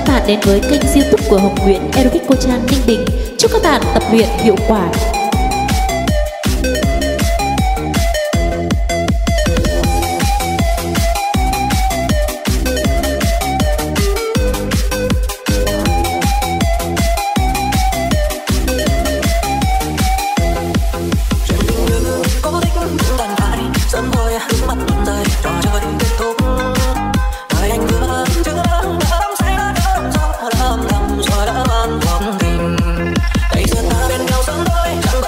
các bạn đến với kênh YouTube của Hồng Nguyễn Aerobic Cô Trang Ninh Bình. Chúc các bạn tập luyện hiệu quả. Hãy subscribe cho kênh Ghiền Mì Gõ để không bỏ lỡ những video hấp dẫn.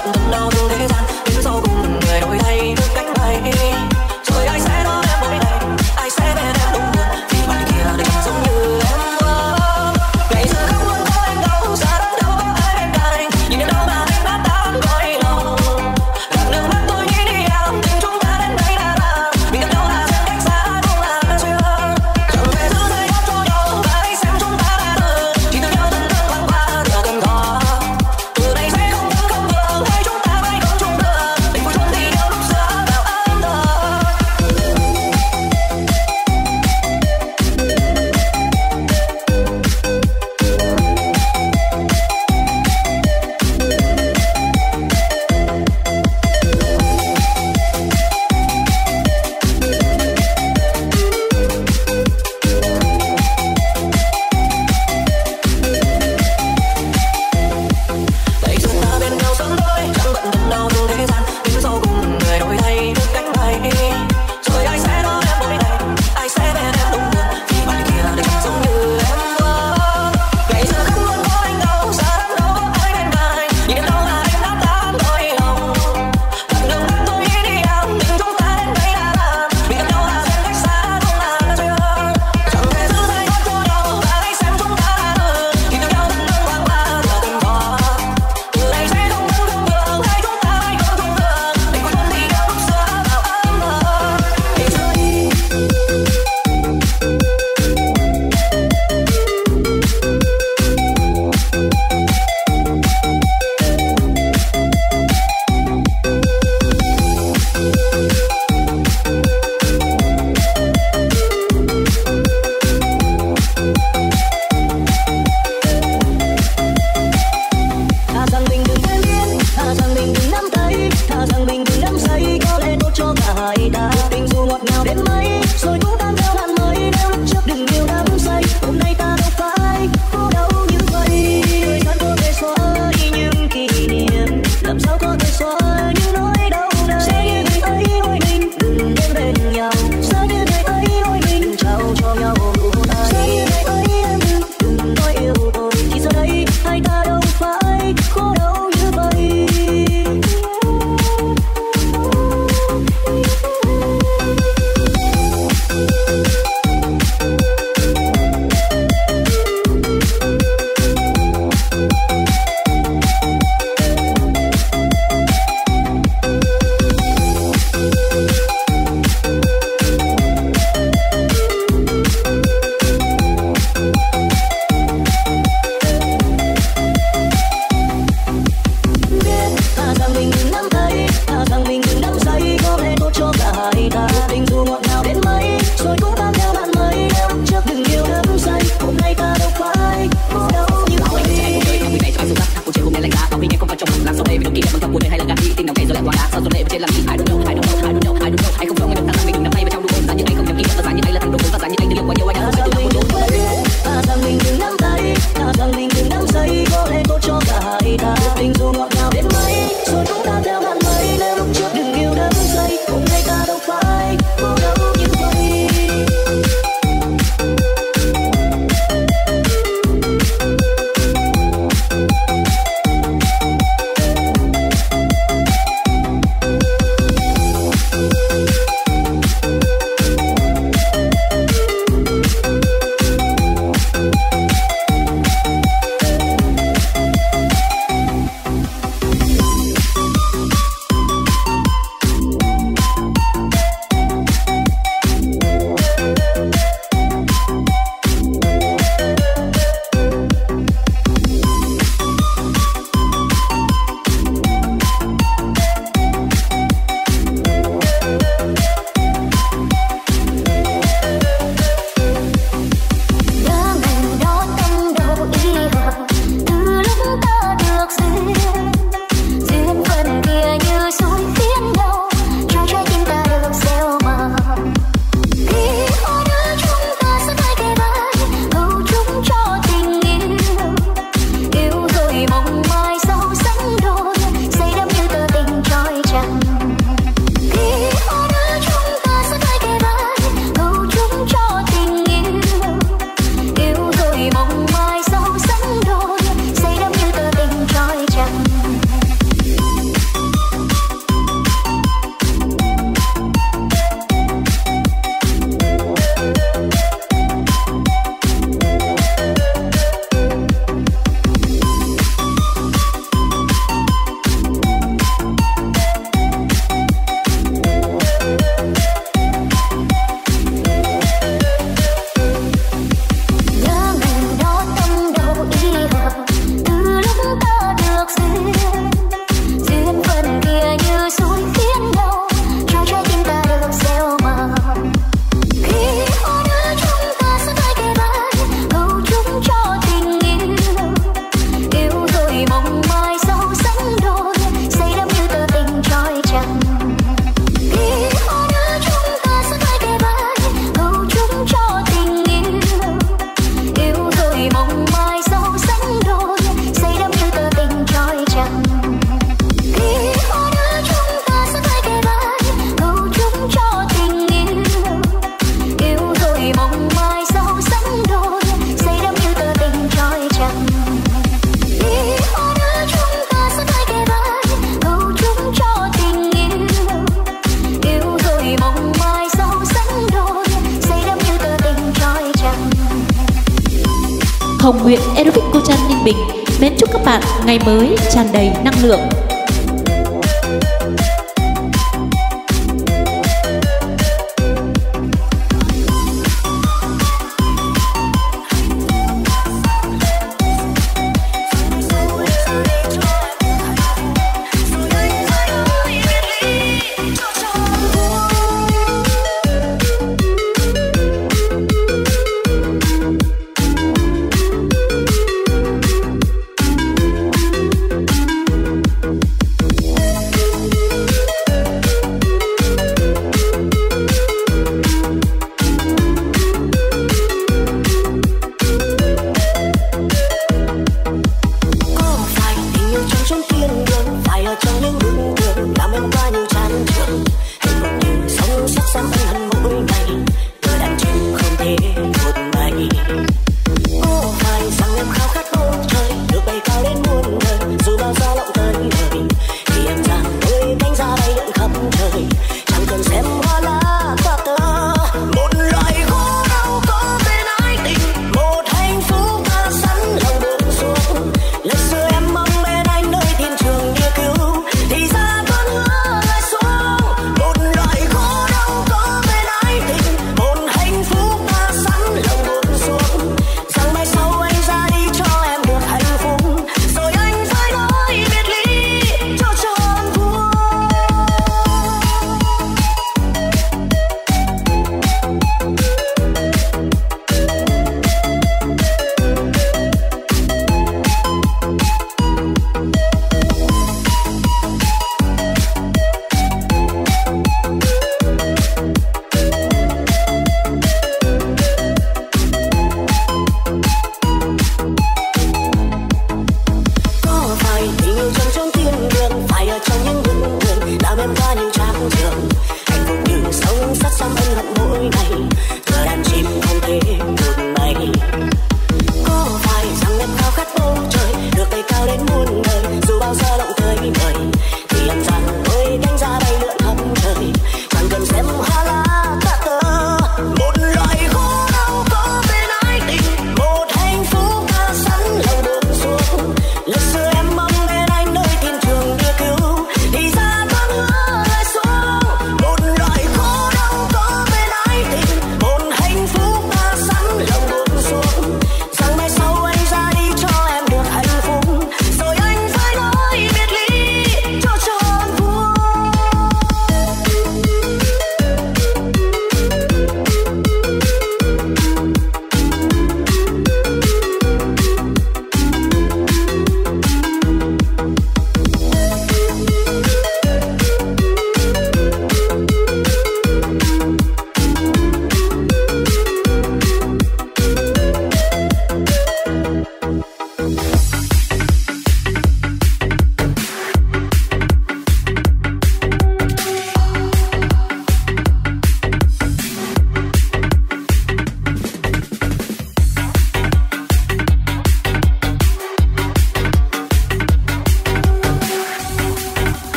Hồng Nguyệt Aerobic Cô Chan Ninh Bình mến chúc các bạn ngày mới tràn đầy năng lượng.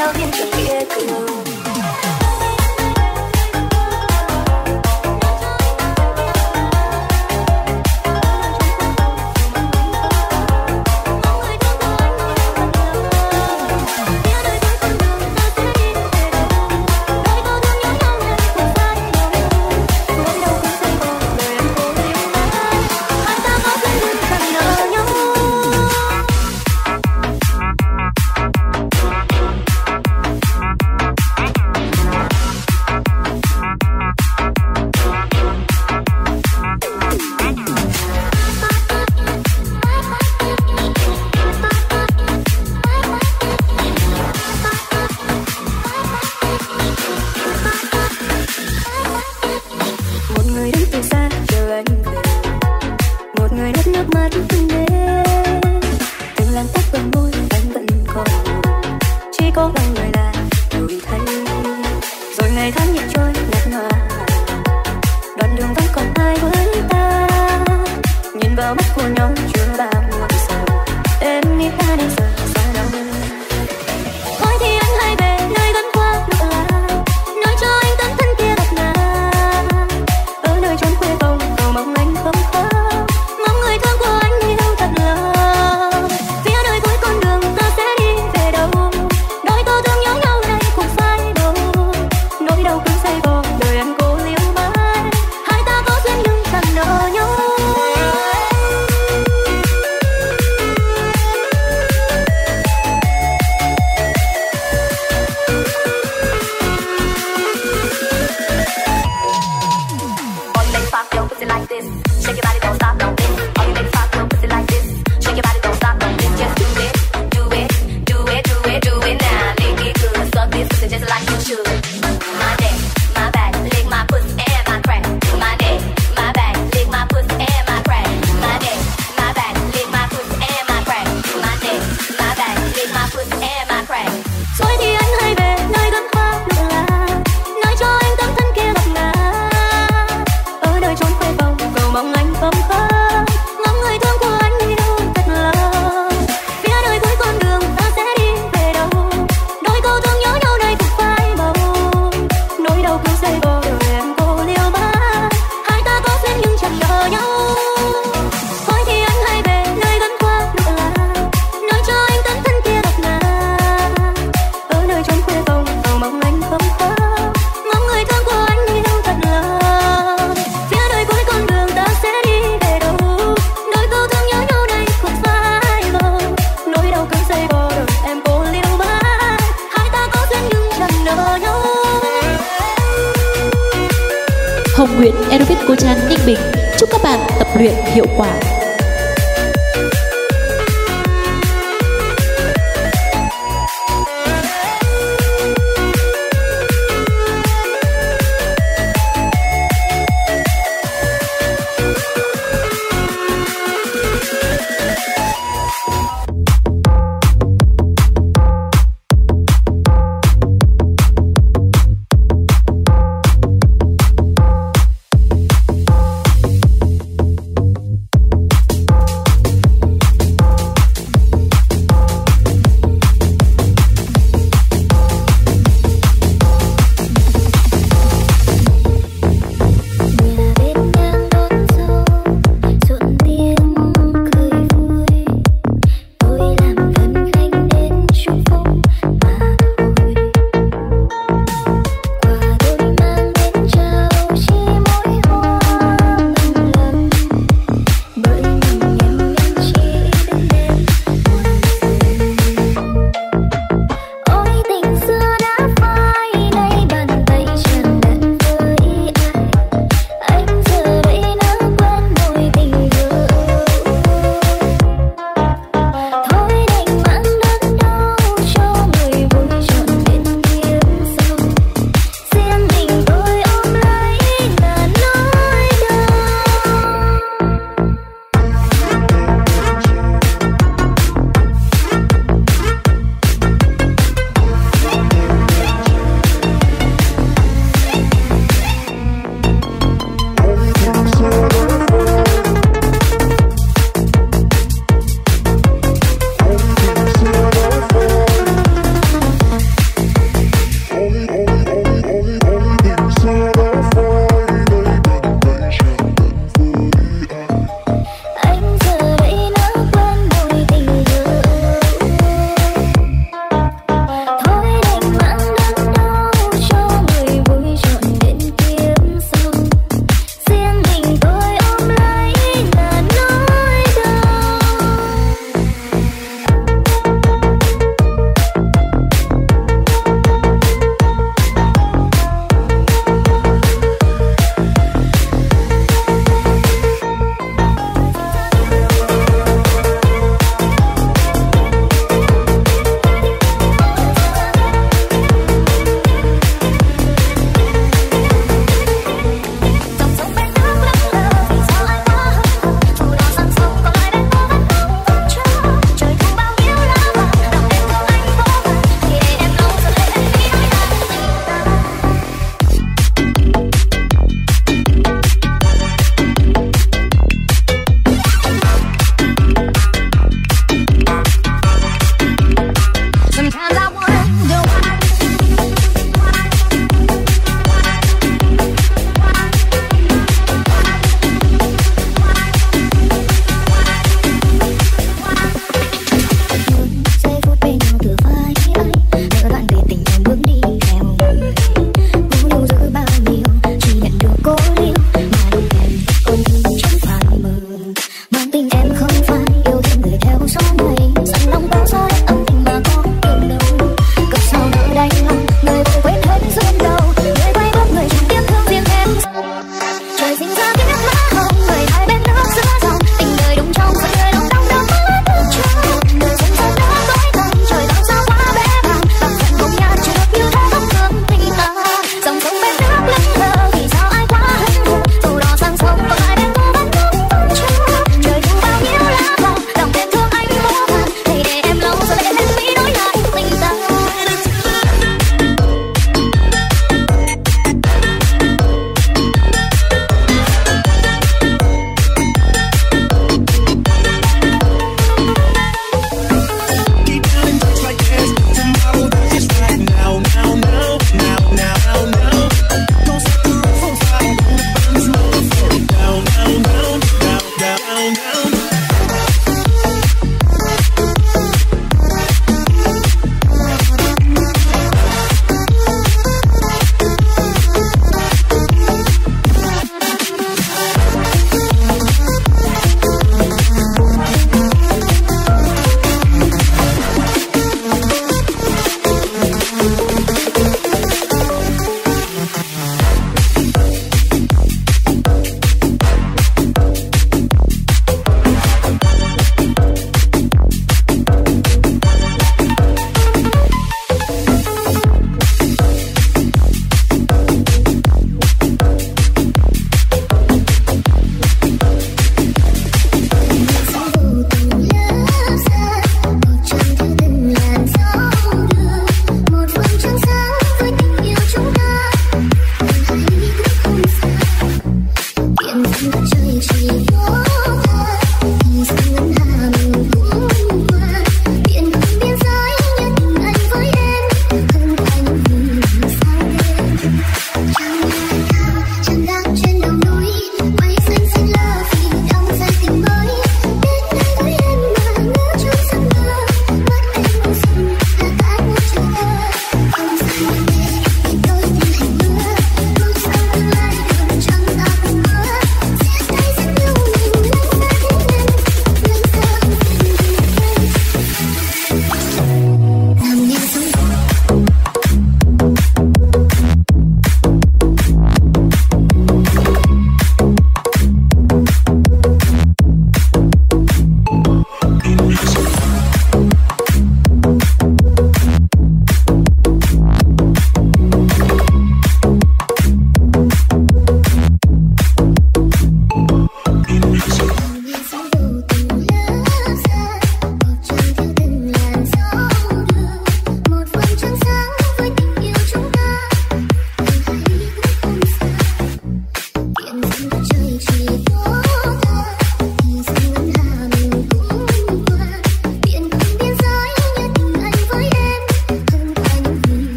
sao thiên trường địa cửu. Hồng Nguyễn Aerobic Cô Chan Ninh Bình chúc các bạn tập luyện hiệu quả.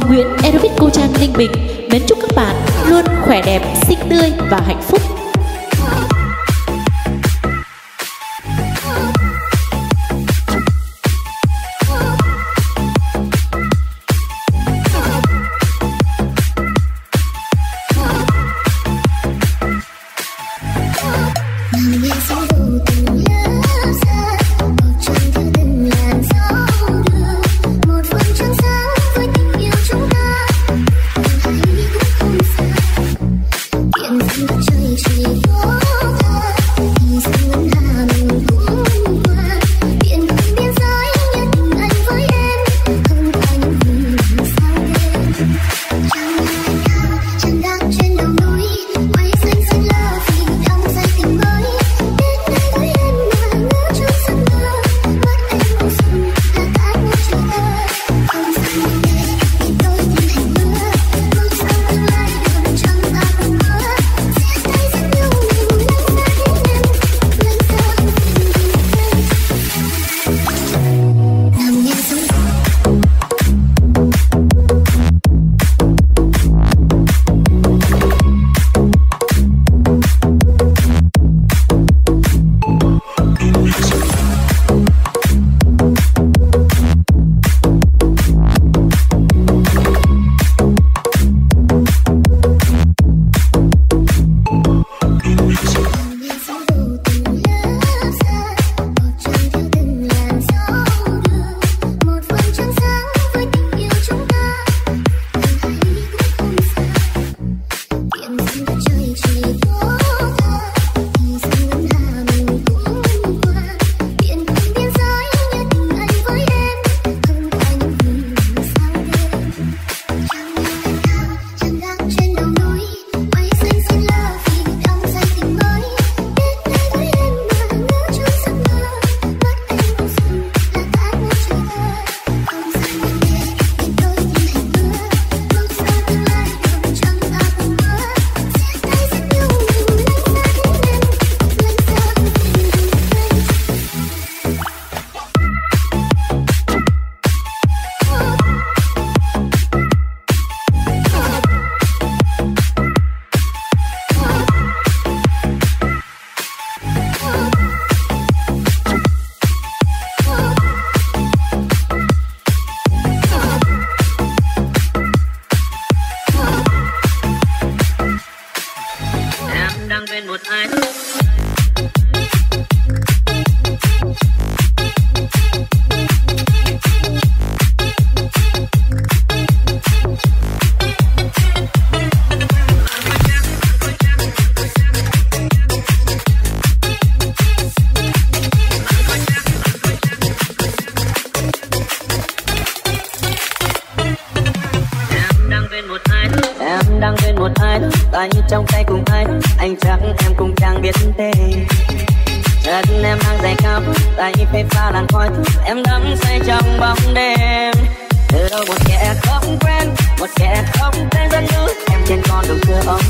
Nguyễn Aerobic Cô Trang Ninh Bình mến chúc các bạn luôn khỏe đẹp, xinh tươi và hạnh phúc. Tay trong tay cùng anh chắc em cũng chẳng biết tên. Chân em đang giày cao, tay phê pha làn khói, em đắm say trong bóng đêm. Từ đâu một kẻ không quen, một kẻ không tên dẫn dắt em trên con đường xưa ống.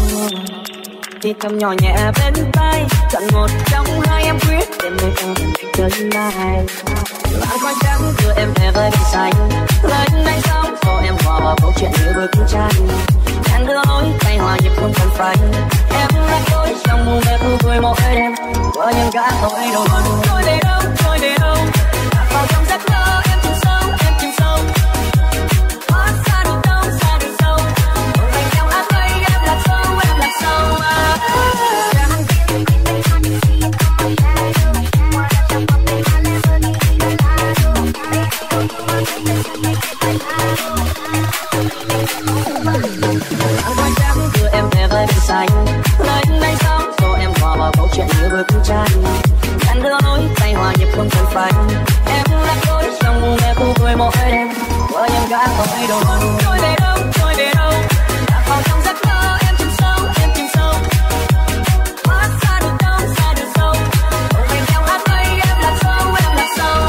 Thì thầm nhỏ nhẹ bên tai, chọn một trong hai em quyết để nơi em trở lại. Làn khói trắng đưa em về với biển xanh, lên đánh sóng cho em hòa vào câu chuyện như bức tranh. Em đưa lối tay hòa nhịp không cần phanh, em lách lối trong mù mê thu vui mỗi đêm. Với những gã tội đồ trôi về đâu, trôi về đâu, vào trong giấc mơ em chìm sâu, em chìm sâu. Thoát xa đường đâu, xa đường sâu, rồi thành theo áp mây em lạc sâu, em lạc sâu. Anh trắng đưa em về với biển xanh, lên đánh sóng cho em hòa vào câu chuyện như bức tranh. Anh đưa lối tay hòa nhịp không cần phanh, em lách lối trong mù mê khu vui mỗi đêm. Với những gã tội đồ trôi về đâu, trôi về đâu, lạc vào trong giấc mơ em chìm sâu, em chìm sâu. Thoát xa đường đâu, xa đường sâu, rồi thành theo áp mây em lạc sâu, em lạc sâu.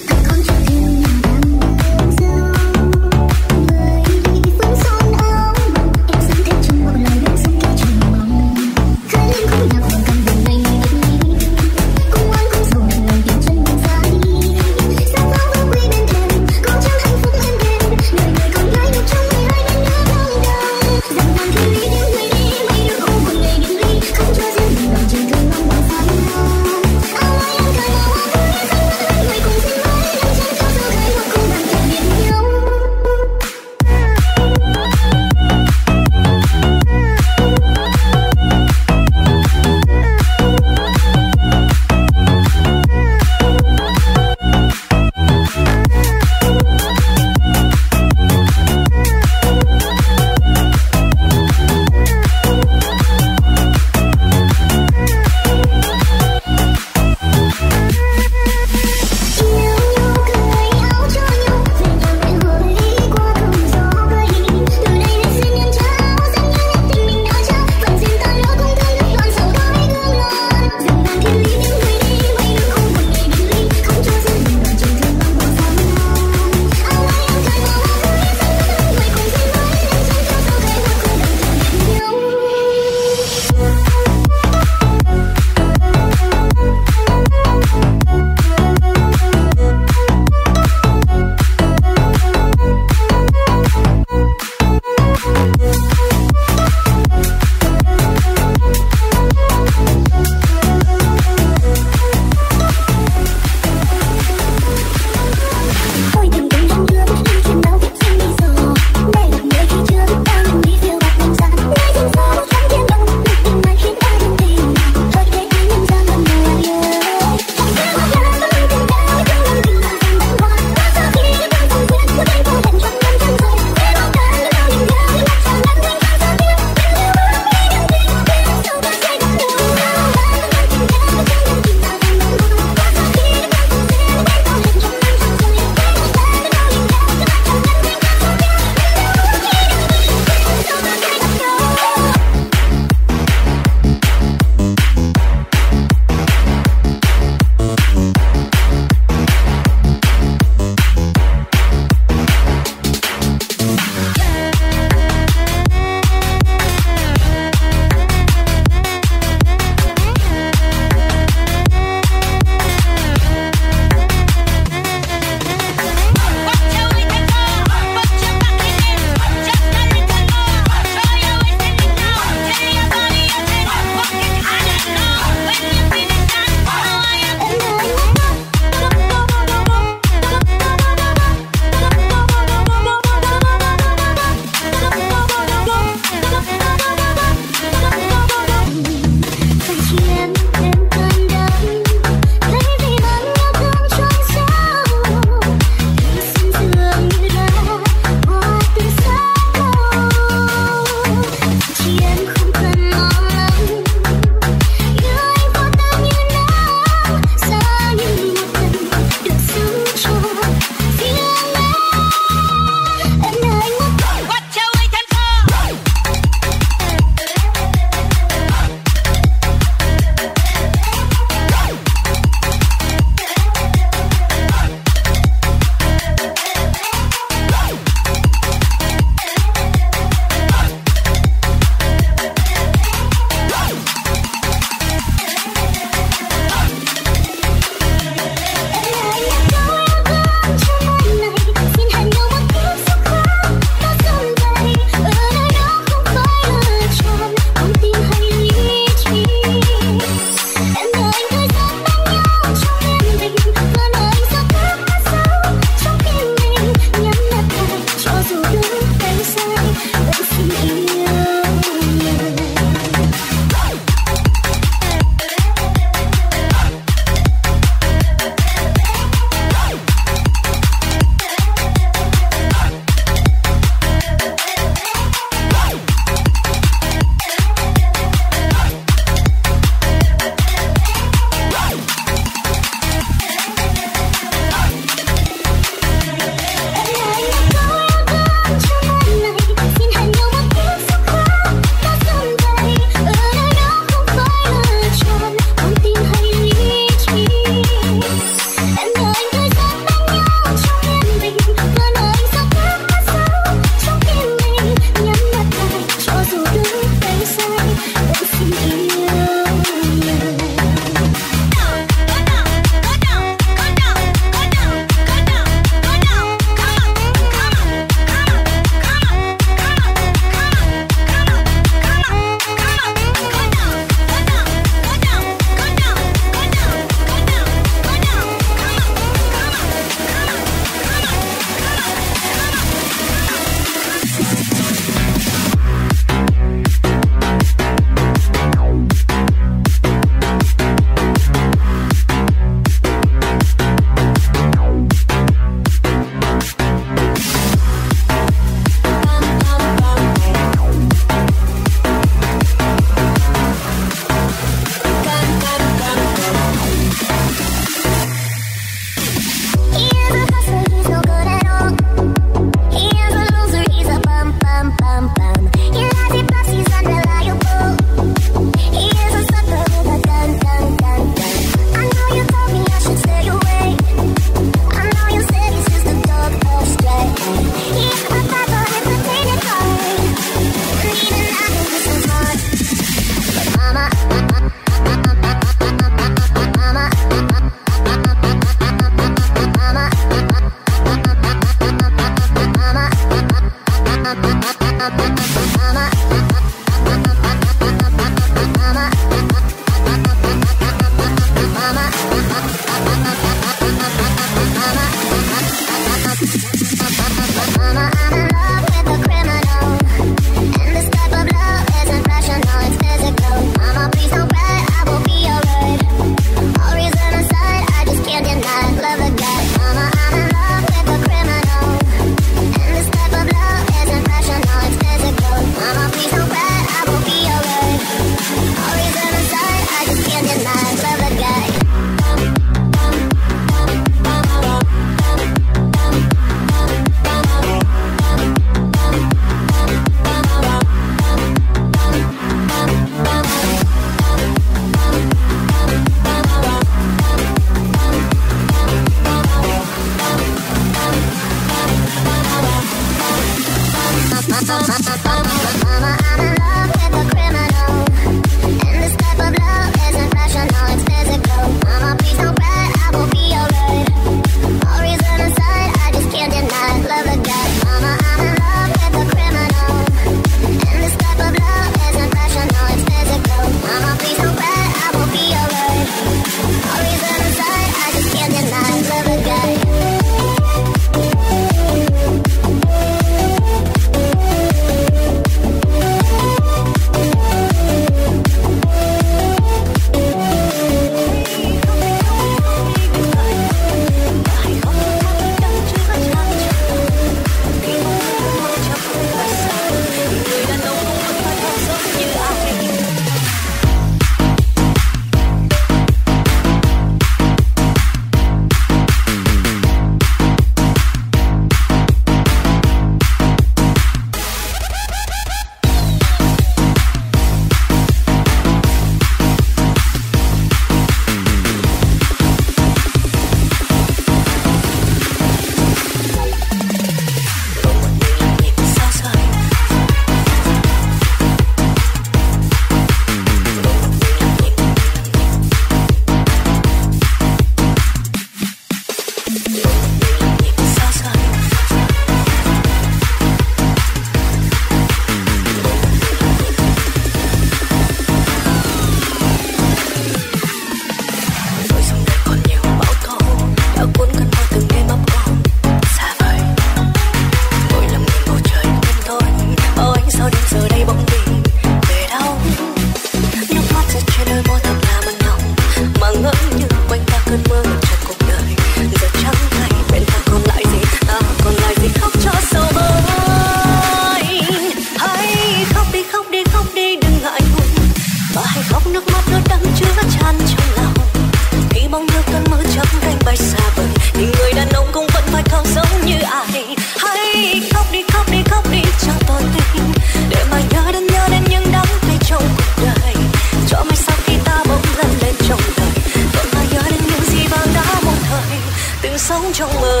giật trên đôi môi thật là mặn nồng, mà ngỡ như quanh ta cơn mưa tràn cuộc đời. Giờ trắng tay bên ta còn lại gì, ta còn lại gì khóc cho sầu bơi. Hãy khóc đi khóc đi khóc đi đừng ngại ngùng, và hãy khóc nước mắt đôi đắng chứa chan trong lòng. Khi bóng nhớ cơn mơ chấp cánh bay xa vời, thì người đàn ông cũng vẫn phải khóc giống như ai. Hãy khóc đi chẳng tỏ tình, để mà nhớ đến những đắng cay trong cuộc đời. Cho mai sau khi ta bỗng lần lên trong đời, vẫn mà nhớ đến những gì vàng đã một thời từng sống trong mơ.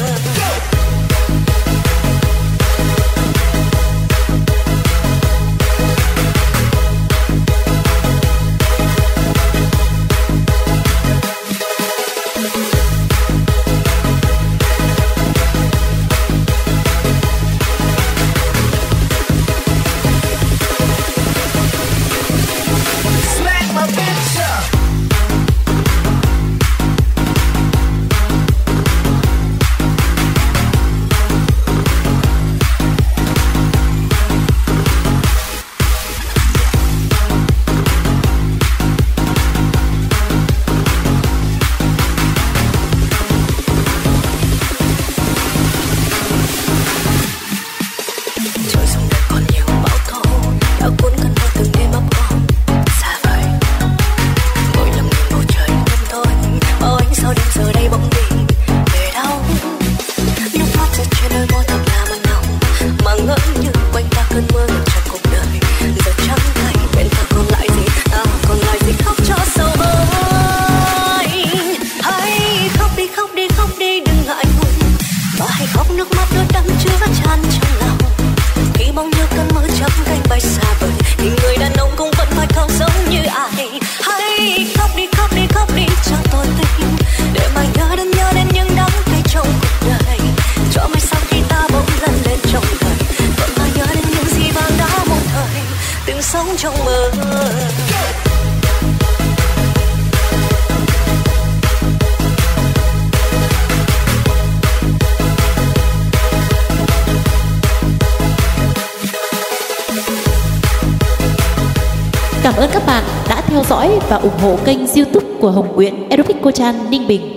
Cảm ơn các bạn đã theo dõi và ủng hộ kênh YouTube của Hồng Nguyễn Aerobic Cô Chan Ninh Bình.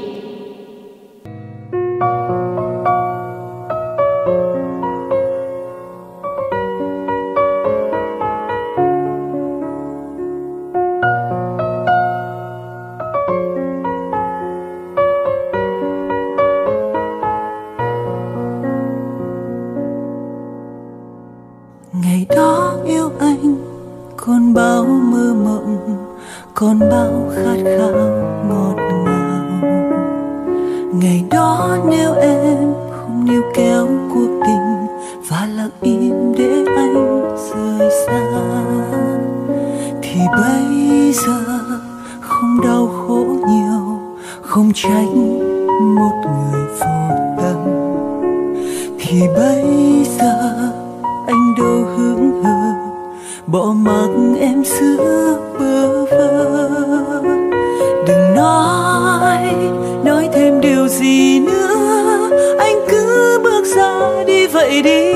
Ngày đó yêu anh còn bao mơ mộng, còn bao khát khao ngọt ngào. Ngày đó nếu em không níu kéo cuộc tình và lặng im để anh rời xa, thì bây giờ không đau khổ nhiều, không tránh một người vô tâm. Thì bây giờ anh đâu hững hờ bỏ mặc em giữa bơ vơ. Đừng nói thêm điều gì nữa, anh cứ bước ra đi vậy đi.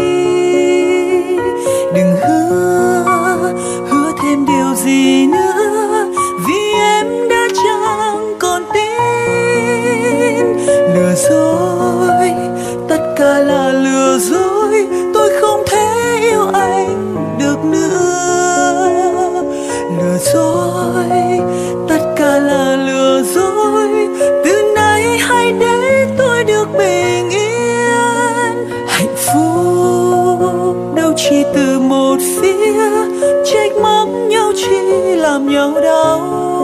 Đừng hứa thêm điều gì nữa, vì em đã chẳng còn tin. Lừa dối, tất cả là lừa dối, tôi không thể yêu anh được nữa. Lừa dối, tất cả là lừa dối, từ nay hãy để tôi được bình yên. Hạnh phúc đâu chỉ từ một phía, trách móc nhau chỉ làm nhau đau.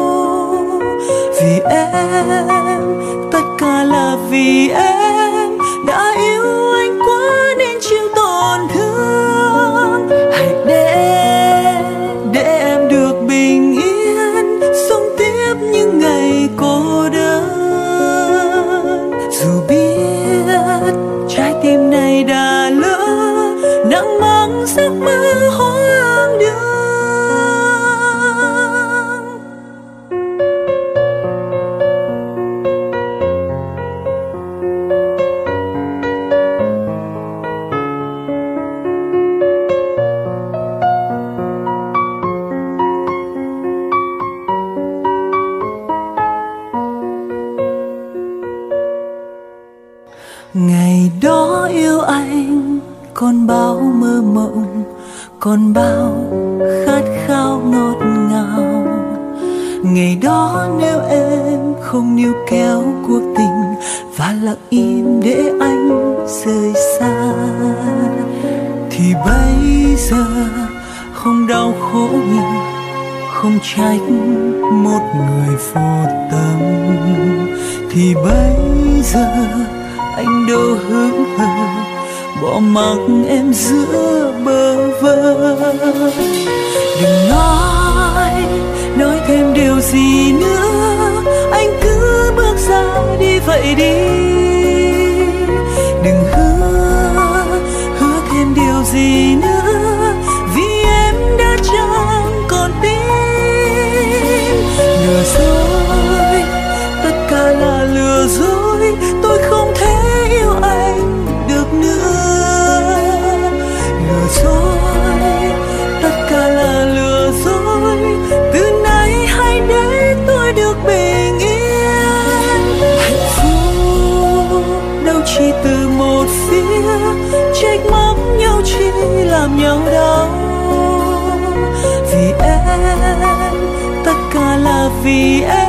Vì em, tất cả là vì em đã yêu anh quá nên chịu tổn thương. Hãy để em được bình yên, sống tiếp những ngày cô đơn. Dù biết trái tim này đã lỡ, nặng mang giấc mơ hoang đường. còn bao khát khao ngọt ngào. Ngày đó nếu em không níu kéo cuộc tình và lặng im để anh rời xa, thì bây giờ không đau khổ nhiều, không trách một người vô tâm. Thì bây giờ anh đâu hững hờ bỏ mặc em giữa bơ vơ. Đừng nói thêm điều gì nữa, anh cứ bước ra đi vậy đi. Đừng hứa thêm điều gì nữa, vì em đã chẳng còn tin. Lừa dối, tất cả là lừa dối, tôi không thể yêu anh được nữa. Lừa dối, tất cả là lừa dối, từ nay hãy để tôi được bình yên. Hạnh phúc đâu chỉ từ một phía, trách móc nhau chỉ làm nhau đau. Vì em, tất cả là vì em.